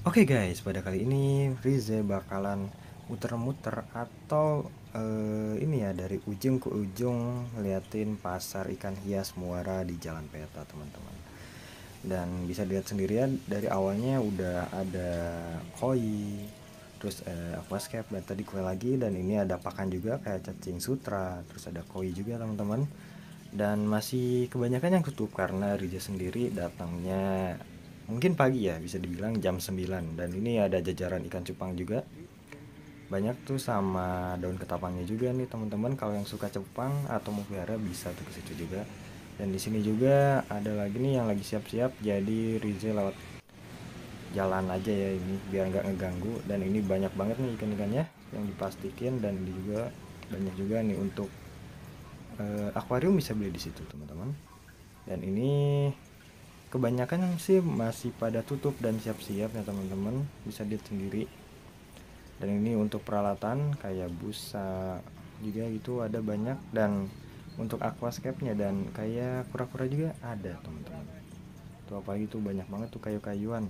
Oke guys, pada kali ini Rize bakalan muter-muter atau ini ya dari ujung ke ujung ngeliatin pasar ikan hias Muara di Jalan Peta teman-teman. Dan bisa dilihat sendiri ya dari awalnya udah ada koi, terus aquascape dan tadi kue lagi, dan ini ada pakan juga kayak cacing sutra, terus ada koi juga teman-teman. Dan masih kebanyakan yang tutup karena Riza sendiri datangnya mungkin pagi ya, bisa dibilang jam 9. Dan ini ada jajaran ikan cupang juga. Banyak tuh sama daun ketapangnya juga nih teman-teman. Kalau yang suka cupang atau mau pelihara bisa tuh ke situ juga. Dan di sini juga ada lagi nih yang lagi siap-siap. Jadi Riza lewat jalan aja ya ini biar nggak ngeganggu. Dan ini banyak banget nih ikan-ikannya yang diplastikin, dan ini juga banyak juga nih untuk akuarium bisa beli di situ teman-teman. Dan ini kebanyakan sih masih pada tutup dan siap-siap ya teman-teman, bisa lihat sendiri. Dan ini untuk peralatan kayak busa juga gitu ada banyak, dan untuk aquascape-nya dan kayak kura-kura juga ada teman-teman. Tuh apalagi tuh banyak banget tuh kayu-kayuan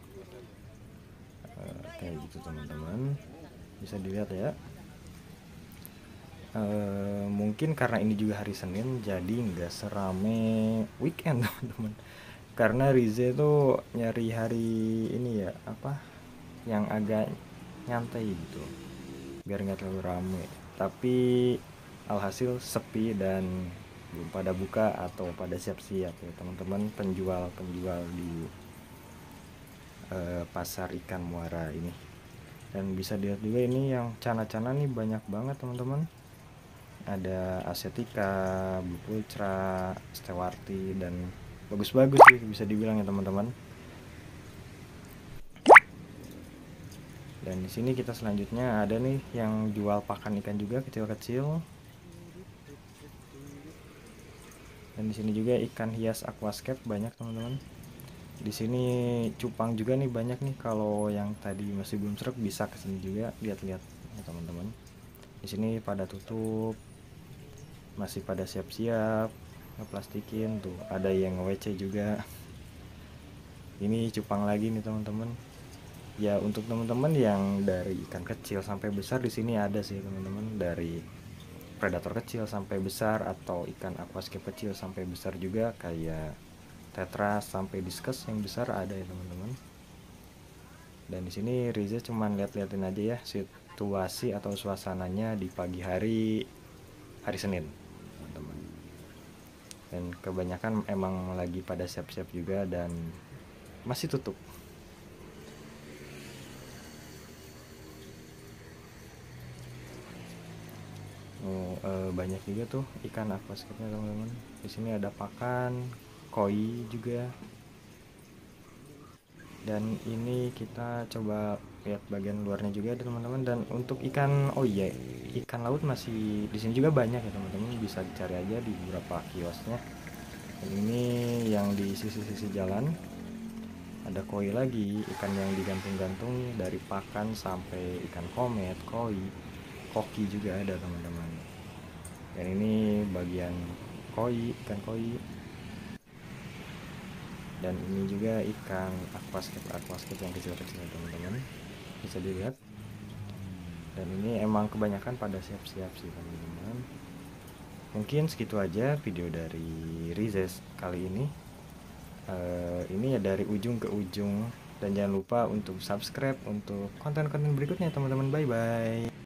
kayak gitu teman-teman, bisa dilihat ya. Mungkin karena ini juga hari Senin jadi nggak serame weekend teman-teman, karena Rize tuh nyari hari ini ya apa yang agak nyantai gitu biar nggak terlalu rame. Tapi alhasil sepi dan belum pada buka atau pada siap-siap ya teman-teman, penjual-penjual di pasar ikan Muara ini. Dan bisa dilihat juga ini yang cana-cana nih banyak banget teman-teman. Ada Asiatica, Blue Ultra, Stewarti, dan bagus-bagus sih bisa dibilang ya teman-teman. Dan di sini kita selanjutnya ada nih yang jual pakan ikan juga kecil-kecil. Dan di sini juga ikan hias aquascape banyak teman-teman. Di sini cupang juga nih banyak nih, kalau yang tadi masih belum serak bisa kesini juga lihat-lihat ya teman-teman. Di sini pada tutup, masih pada siap-siap ngeplastikin tuh, ada yang WC juga. Ini cupang lagi nih teman-teman. Ya untuk teman-teman yang dari ikan kecil sampai besar di sini ada sih teman-teman, dari predator kecil sampai besar atau ikan aquascape kecil sampai besar juga kayak tetra sampai discus yang besar ada ya teman-teman. Dan di sini Riza cuman lihat-liatin aja ya situasi atau suasananya di pagi hari Senin teman-teman. Dan kebanyakan emang lagi pada siap-siap juga dan masih tutup. Banyak juga tuh ikan aquascape-nya teman-teman. Di sini ada pakan, koi juga. Dan ini kita coba lihat bagian luarnya juga ada teman-teman. Dan untuk ikan, oh iya, ikan laut masih di sini juga banyak ya teman-teman, bisa dicari aja di beberapa kiosnya. Dan ini yang di sisi-sisi jalan ada koi lagi, ikan yang digantung-gantung dari pakan sampai ikan komet, koi, koki juga ada teman-teman. Dan ini bagian koi, ikan koi. Dan ini juga ikan aquascape yang kecil-kecil teman-teman, bisa dilihat. Dan ini emang kebanyakan pada siap-siap sih teman-teman. Mungkin segitu aja video dari Rizes kali ini. Ini ya dari ujung ke ujung. Dan jangan lupa untuk subscribe untuk konten-konten berikutnya teman-teman. Bye bye.